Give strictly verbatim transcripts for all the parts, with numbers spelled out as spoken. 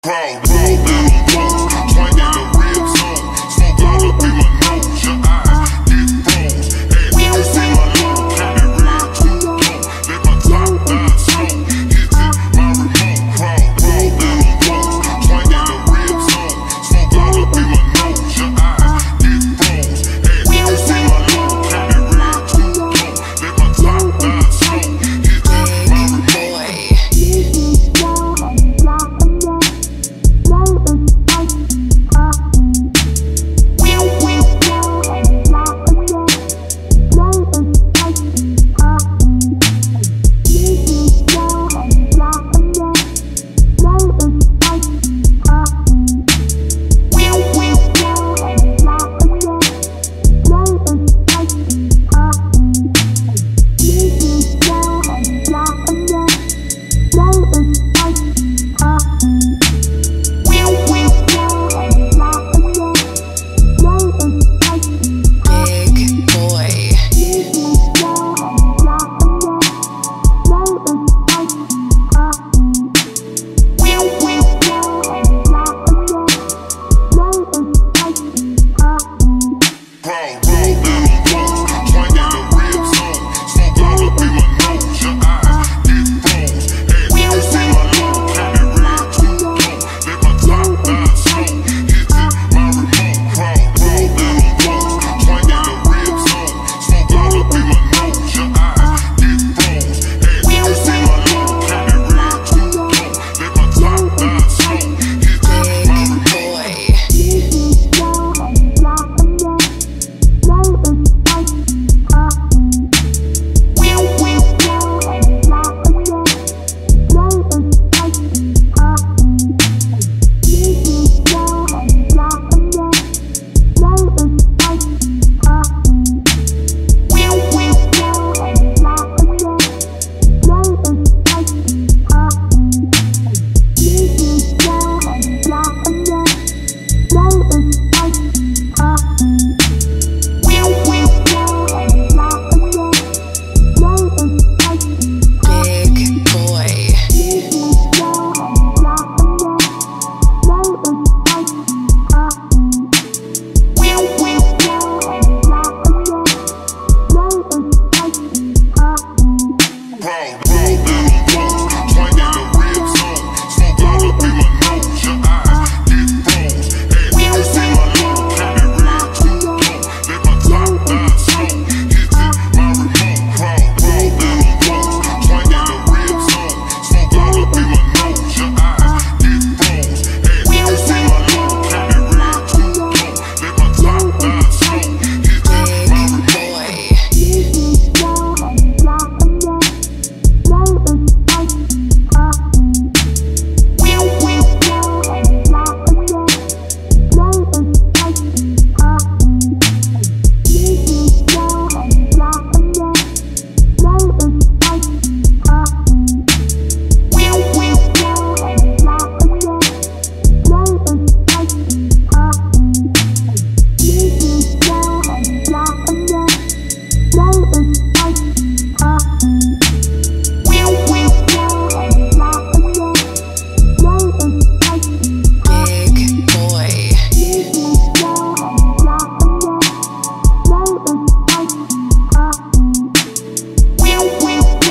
Proud, roll down on road, swinging the real zone. Smoke all up in my nose, your eyes get froze. Hey, you see my low, candy red too low. Let my top down slow, hit it, my remote. Proud, roll down on road, swinging the real zone. Smoke all up in my nose, your eyes get froze. Hey, you see my low, candy red too low. Let my top down slow, hit it, my remote.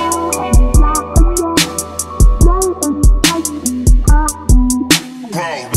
Proud.